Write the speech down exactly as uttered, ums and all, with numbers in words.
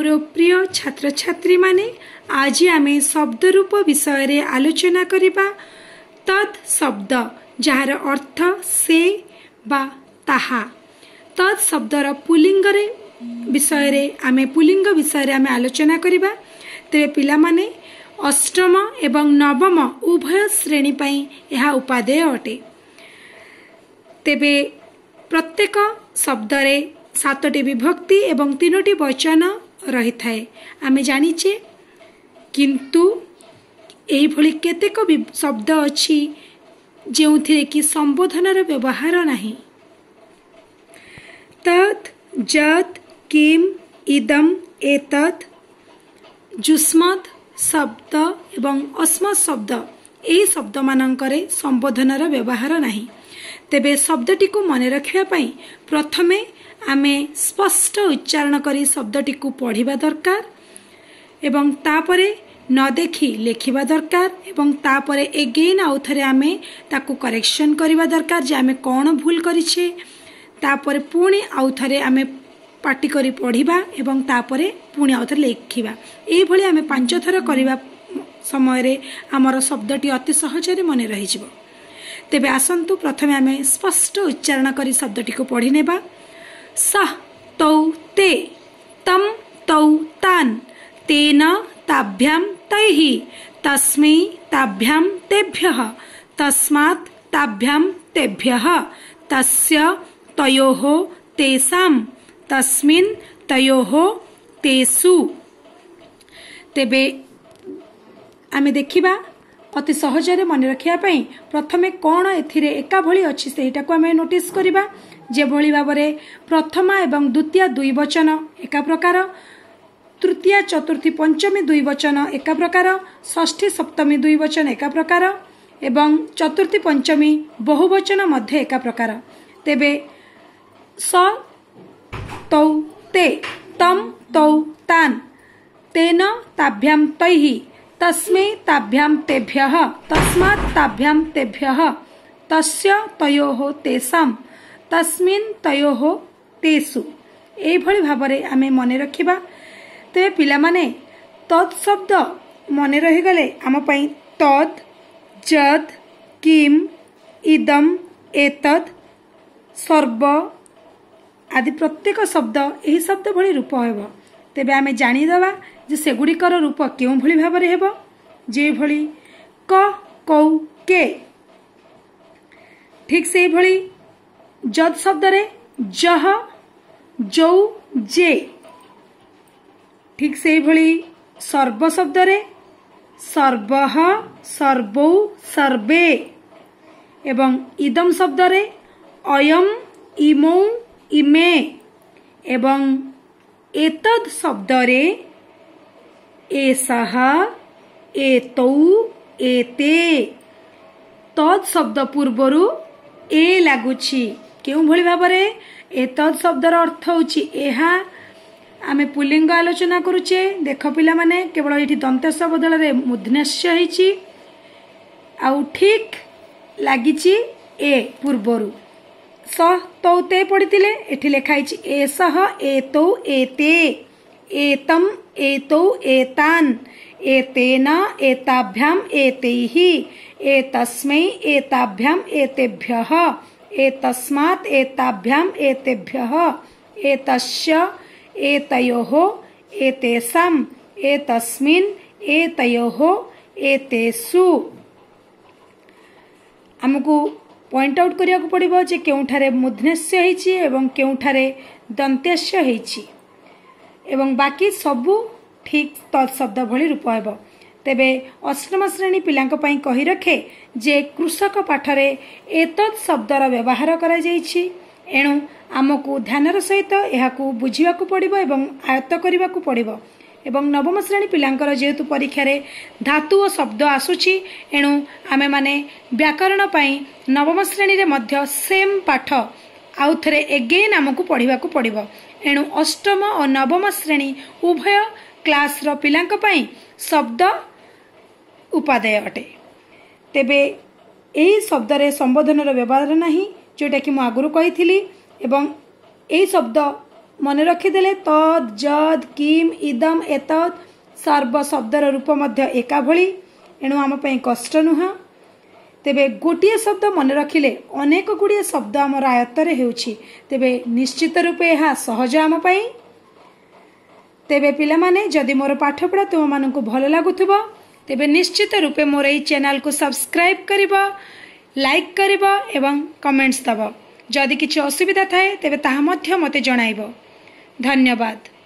मोर प्रिय छात्र छात्री माने आज आमे शब्द रूप विषय रे आलोचना करिबा। तत् शब्द जार अर्थ से बा ताहा। तत् शब्दर पुलिंग रे विषय रे आमे पुलिंग विषय रे आमे आलोचना करिबा। तेबे पिला माने अष्टम एवं नवम उभय श्रेणी पई एहा उपादेय अटे। तेबे प्रत्येक शब्द रे सातटी विभक्ति एवं तीनोटी वचन रही थाए। आमे जानिचे किंतु एही भली केतेक शब्द अछि जेउथिरे कि संबोधनर व्यवहार नाही। तत् जत् किम इदम एतत् जुष्मत् शब्द एवं अस्मत् शब्द एही शब्द मानकरे संबोधनर व्यवहार नाही। तेबे शब्दटी को मन रखिया पई प्रथमे आमे स्पष्ट उच्चारण करी शब्दटी को पढ़िबा दरकार एवं तापरे न देखी लेखिबा दरकार एवं तापरे एगेन आउ थरे आमे ताकू करेक्शन करिबा दरकार जे आमे कोन भूल करिछे। तापरे पुणी आउ थरे आमे पाटी करी पढ़िबा एवं तापरे पुणी आउ थरे लेखिबा। एही भली आमे पांच थर करिबा समय रे हमर शब्दटी अति सहज रे मने रहि जिवो। तेबे आसंतु प्रथमे आमे स्पष्ट उच्चारण करी शब्दटी को पढ़ि नेबा। सः तौ ते तम तौ तान तेन ताभ्यां तैः तस्मै ताभ्यां तेभ्यः तस्मात् ताभ्यां तेभ्यः तस्य तयोः तेषां तस्मिन् तयोः तेषु। तेबे आमे देखिबा अति सहजरे मन रखिया पई प्रथमे कोन एथिरे एका भली अछि सेटा को आमे नोटिस करिबा। जे भली भाबरे प्रथमा एवं द्वितीय दुई वचन एका प्रकार, तृतीय चतुर्थी पंचमी दुई वचन एका प्रकार, षष्ठी सप्तमी दुई वचन एका प्रकार एवं चतुर्थी पंचमी बहुवचन मध्य एका प्रकार। तेबे स तौ ते तम तौ तान तेन ताभ्यां तैः तस्मै ताभ्यां तेभ्यः तस्मात् ताभ्यां तेभ्यः तस्य तयोः तेषां तस्मिन् तयोः तेषु। एही भली भाबरे आमे मने रखिबा। तेबे पिला माने तत् शब्द मने रहि गले आम पई तत् जत् किम इदम एतत् सर्व आदि प्रत्येक शब्द एही शब्द भली रूप हेबो। तेबे आमे जानि दबा जे सेगुड़िकर रूप केउं भली भाबरे हेबो। जे भली क कौ के ठीक से भली जद शब्द रे जह जौ जे ठीक से भली सर्व शब्द रे सर्वः सर्वौ सर्वे एवं इदम शब्द रे अयम इमौ इमे एवं एतद शब्द रे एषः एतौ एते। तद शब्द पूर्वरु ए लागुछि केउ भली भाबरे एतद शब्दर अर्थ होछि एहा। आमे पुल्लिंग आलोचना करूचे देख पिला माने केवल एठी दंतेश बदल रे मूर्धन्यस्य हिछि आउ ठीक लागिछि ए पूर्वरु। स तौ ते पढितिले एठी लेखाइछि एषः एतौ एते एतम एतौ एतान एतेन एताभ्याम एतैः एतस्मै एताभ्याम एतेभ्यः एतस्मात् एताभ्याम एतेभ्यः एतस्य एतयोः एतेषां एतस्मिन् एतयोः एतेषु। हमकु पॉइंट आउट करिया को पड़िबो जे केउठारे मूर्धन्यस्य हेछि एवं केउठारे दंत्यस्य हेछि एवं बाकी सबु ठीक तत् शब्द भली रूप हेबो। तेबे अष्टम श्रेणी पिलांक पई कहि रखे जे कृषक पाठरे एतत् शब्दर व्यवहार करा जाइछि। एणु आमको ध्यानर सहित एहाकू बुझिबा को पड़िबो एवं आयत्त करिबा को पड़िबो। एवं नवम श्रेणी पिलांकर जेहेतु परीक्षा रे धातु और शब्द आसुछि एणु आमे माने व्याकरण पई नवम श्रेणी रे मध्य सेम पाठ आउ थरे एगेन आमको पढ़िबा को पड़िबो। एणु अष्टम और नवम श्रेणी उभय क्लास रो पिलांक पई शब्द उपादेय अटे। तेबे एही शब्द रे संबोधन रो व्यवहार नाही जोटा कि मु आगुरु कहिथिली एवं एही शब्द मन रखिदेले तद जद किम इदम एतद सर्व शब्दर रूप मध्य एका भली एणु आम पई कष्ट नुह। तेबे गोटे शब्द मन रखिले अनेक गुड़िए शब्द आमर आयत्तर हेउछि तेबे निश्चित रूपे यह सहज आम पई। तेबे पिला माने जदि मोर पाठ पढ़ा तुम मानकु भल लागुथबो तेबे निश्चित रूपे मोर एई चैनल को सब्सक्राइब करिबो, लाइक करिबो एवं कमेंट्स दबो। जदि किछि असुविधा थाए तेबे ताहा मध्य मते जणाइबो। धन्यवाद।